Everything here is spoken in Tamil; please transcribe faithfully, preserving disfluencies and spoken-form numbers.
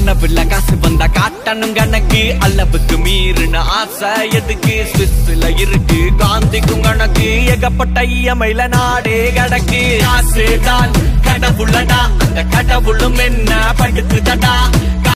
கனவுல காசு வந்தா காட்டணும் கணக்கு அளவுக்கு மீறின ஆசை எதுக்கு ஸ்விஸ்ல இருக்கு காந்திக்கும் கணக்கு ஏகப்பட்ட இயமையில நாடே கடக்கு காசு தான் கடவுளடா அந்த கடவுளும் என்ன படுத்துதடா